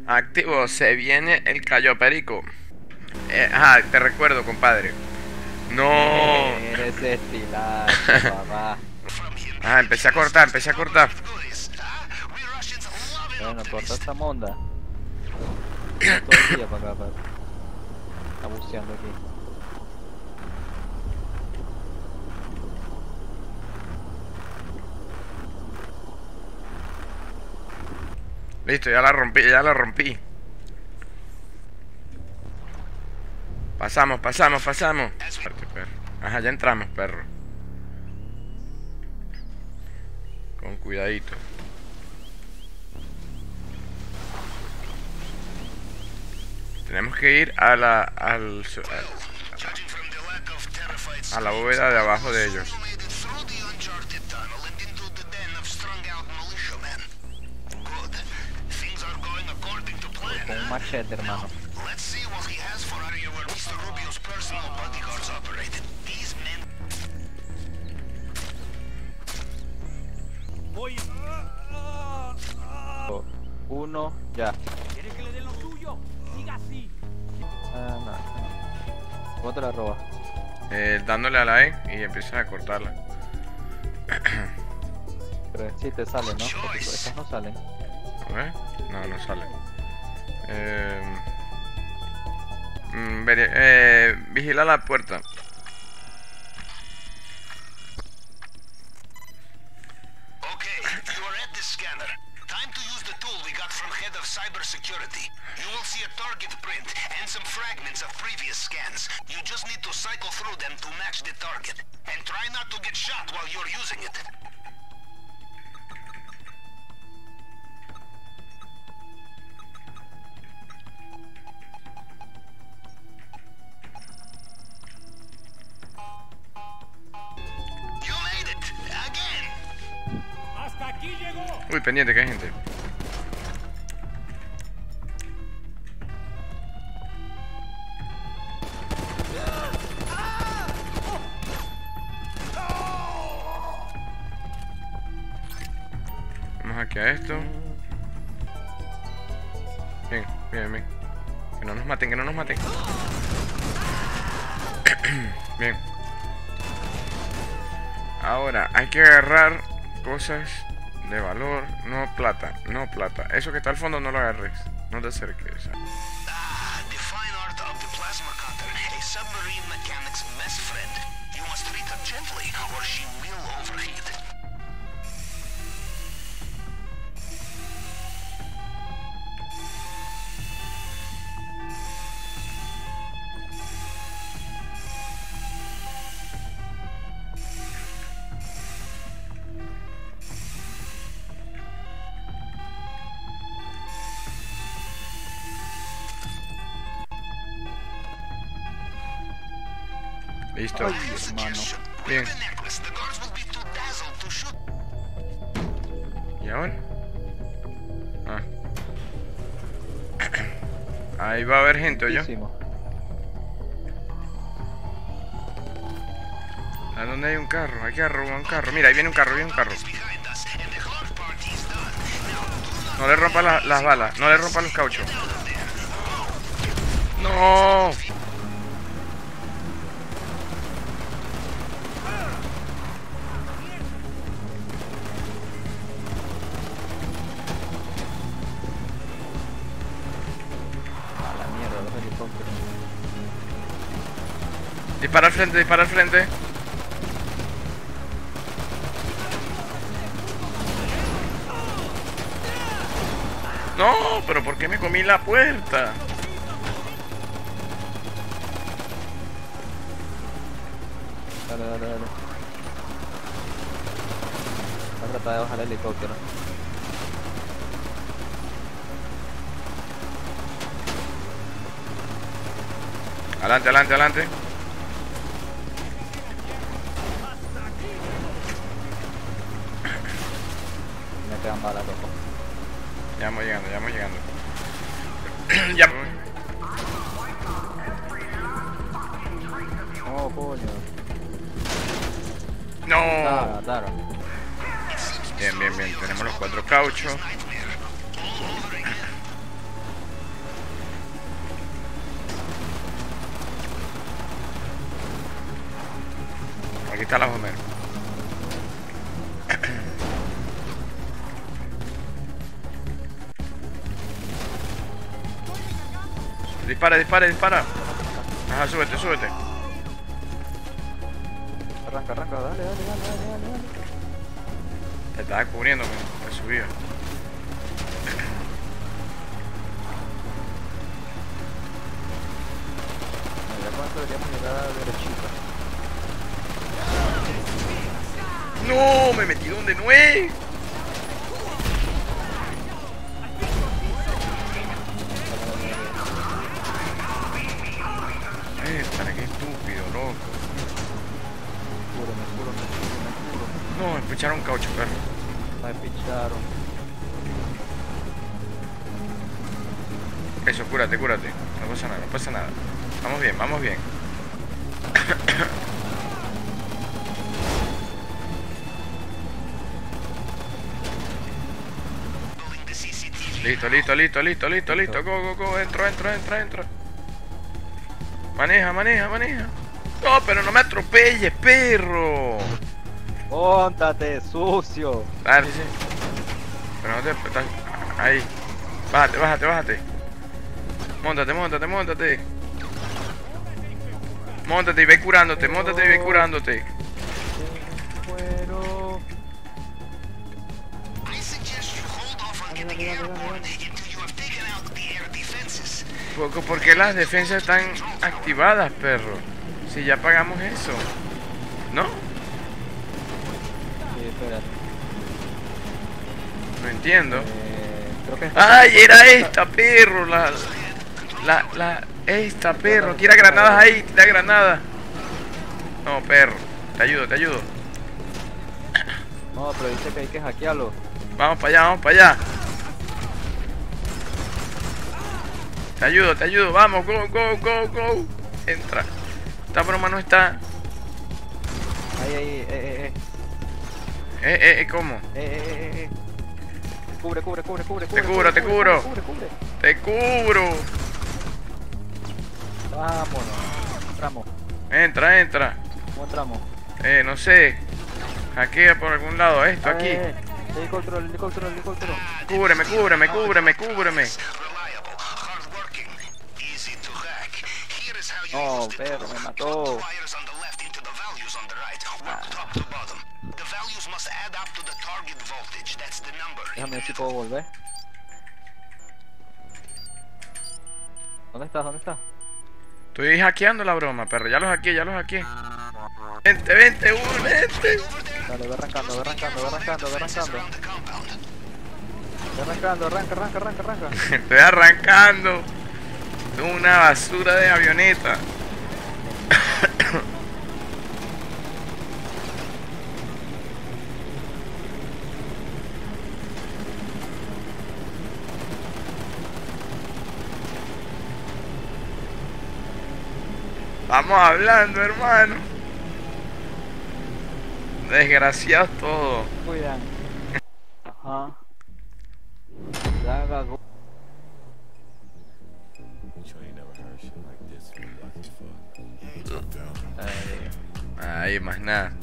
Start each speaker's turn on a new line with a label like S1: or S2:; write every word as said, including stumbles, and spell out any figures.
S1: Activo, se viene el Cayo Perico. Eh, ajá, te recuerdo, compadre. No.
S2: Eres estilacho, papá.
S1: Ah, empecé a cortar, empecé a cortar.
S2: Bueno, corta esta monda. Todo el día para acá, para... Está buceando aquí.
S1: Listo, ya la rompí, ya la rompí. Pasamos, pasamos, pasamos. Ajá, ya entramos, perro. Con cuidadito. Tenemos que ir a la al, a, a la bóveda de abajo de ellos.
S2: Con un machete, hermano. Uno, ya.
S3: ¿Quieres que le den lo suyo? Siga así.
S2: Ah, no, no. ¿Cómo te la robas?
S1: Eh, dándole a la E y empiezas a cortarla.
S2: Pero sí te sale, ¿no? Porque estas no salen.
S1: A ver. No, no sale. Eh, mm, veri- eh, vigila la puerta.
S4: Cybersecurity. You will see a target print and some fragments of previous scans. You just need to cycle through them to match the target. And try not to get shot while you're using it. You made it! Again!
S3: ¡Hasta aquí llegó!
S1: Uy, pendiente, que hay gente. Vamos aquí a esto. Bien, bien, bien. Que no nos maten, que no nos maten. Bien. Ahora, hay que agarrar cosas de valor. No plata, no plata. Eso que está al fondo no lo agarres. No te acerques.
S4: Ah, the fine art of the plasma cutter, a submarine mechanic's best friend. You must treat her gently, or she will overheat.
S1: Listo.
S2: Ay, hermano.
S1: Bien. ¿Y ahora? Ah. Ahí va a haber gente, ¿oyó?
S2: Muchísimo.
S1: ¿A dónde hay un carro? Hay que robar un carro. Mira, ahí viene un carro, viene un carro. No le rompa la- las balas, no le rompa los cauchos. ¡No!
S2: A la mierda, los helicópteros.
S1: Dispara al frente, dispara al frente. No, pero ¿por qué me comí la puerta?
S2: Dale, dale, dale. Voy a tratar de bajar el helicóptero.
S1: Adelante, adelante, adelante.
S2: Me quedan balas, loco.
S1: Ya vamos llegando, ya vamos llegando. Ya.
S2: No, coño.
S1: No.
S2: Nada, claro.
S1: Bien, bien, bien. Tenemos los cuatro cauchos. Cala, Homero. Dispara, dispara, dispara. Ajá, súbete, súbete.
S2: Arranca, arranca, dale, dale, dale, dale, dale, dale.
S1: Te estaba cubriendo, me, me subía.
S2: Ya cuánto deberíamos llegar a la derechita.
S1: No, me metí donde no es. Eh, para qué estúpido, loco.
S2: Curo, me curo, me curo, me curo.
S1: No, me picharon caucho, perro.
S2: Me picharon.
S1: Eso, cúrate, cúrate. No pasa nada, no pasa nada. Vamos bien, vamos bien. Listo, listo, listo, listo, listo, listo. Go, go, go. Entro, entro, entro, entro. Maneja, maneja, maneja. No, pero no me atropelles, perro.
S2: Póntate, sucio.
S1: Dale, sí. Pero no te... estás- ahí. Bájate, bájate, bájate. Móntate, móntate, móntate. Móntate y ve curándote, móntate y ve curándote.
S2: Bueno.
S4: I suggest you hold off on getting airborne until you have taken out the air defenses.
S1: ¿Por, por qué las defensas están activadas, perro? Si ya pagamos eso. ¿No?
S2: Sí, espérate.
S1: No entiendo.
S2: Eh, creo que
S1: ¡Ay, era esta, perro! La... La... la... Esta, perro. Tira granadas ahí, tira granadas. No, perro. Te ayudo, te ayudo.
S2: No, pero dice que hay que hackearlo.
S1: Vamos para allá, vamos para allá. Te ayudo, te ayudo. Vamos, go, go, go, go. Entra. Esta broma no está...
S2: Ahí, ahí, eh, eh, eh.
S1: Eh, eh, eh, ¿cómo?
S2: Eh, eh, eh, eh. Cubre, cubre, cubre, cubre,
S1: Te
S2: cubre.
S1: cubro, te
S2: cubre,
S1: cubro.
S2: Cubre, cubre,
S1: Te cubro.
S2: Vámonos. Entramos.
S1: Entra, entra.
S2: ¿Cómo entramos?
S1: Eh, no sé. Hackea por algún lado esto aquí.
S2: Eh, eh, helicóptero, helicóptero, helicóptero.
S1: Cúbreme, cúbreme, cúbreme, cúbreme.
S4: Reliable, hardworking, easy to hack. Here is how you
S2: No,
S4: use it.
S2: perro, me
S4: Plug
S2: mató.
S4: the wires on the left into the values on the right. Work top to bottom. The values must add up to the target voltage. That's the number.
S2: Déjame ver si puedo volver. ¿Dónde estás? ¿Dónde estás?
S1: Estoy hackeando la broma, perro. Ya los hackeé, ya los hackeé. Vente, vente, uh, vente.
S2: Dale, ve arrancando, ve arrancando, ve arrancando, ve arrancando. Ve arrancando, arranca, arranca, arranca, arranca.
S1: Estoy arrancando. Una basura de avioneta. Vamos hablando, hermano. Desgraciados todos.
S2: Cuidan. Ajá. Ya cagó. Eh,
S1: Ahí, más nada.